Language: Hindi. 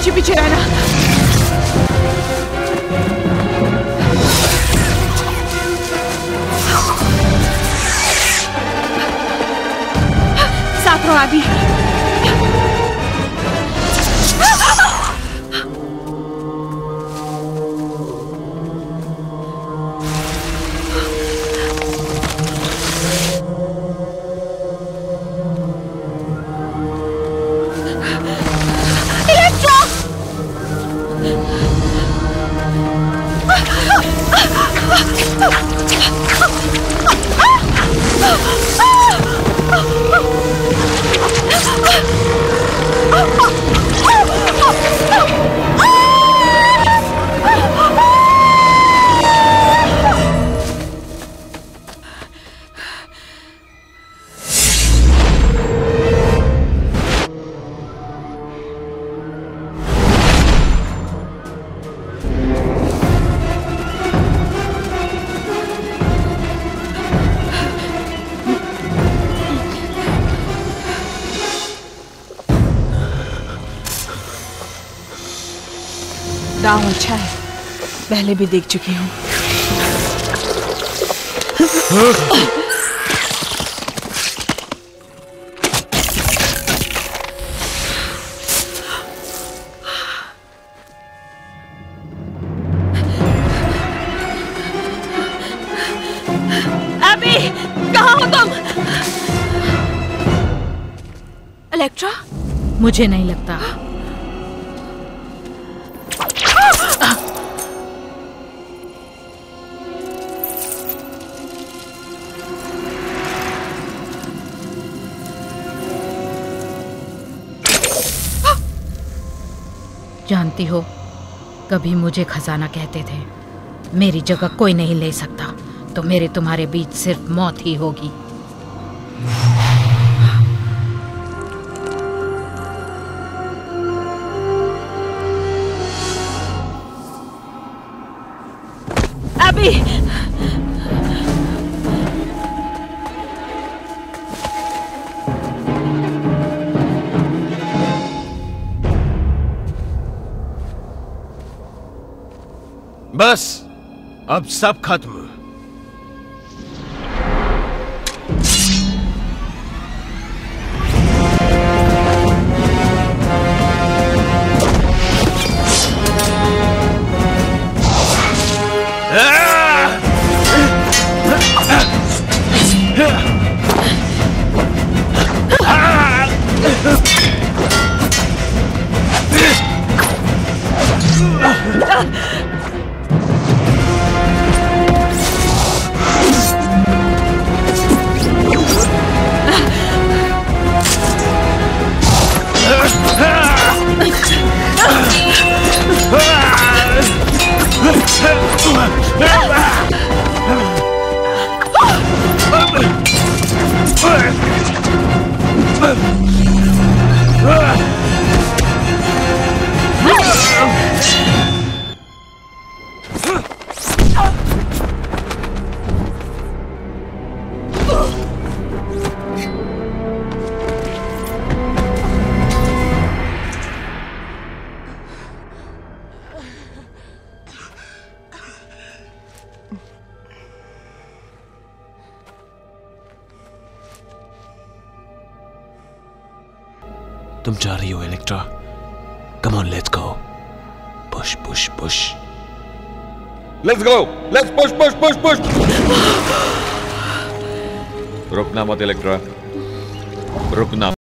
पीछे पीछे रहना। साफ रहो अभी। दांव अच्छा है, पहले भी देख चुकी हूँ। अभी कहाँ हो तुम? इलेक्ट्रा? मुझे नहीं लगता। जानती हो, कभी मुझे खजाना कहते थे। मेरी जगह कोई नहीं ले सकता, तो मेरे तुम्हारे बीच सिर्फ मौत ही होगी। अभी बस, अब सब खत्म। तुम जा रही हो Electra? Come on, let's go. Push push push. Let's go, let's push push push push. रुकना मत इलेक्ट्रा, रुकना।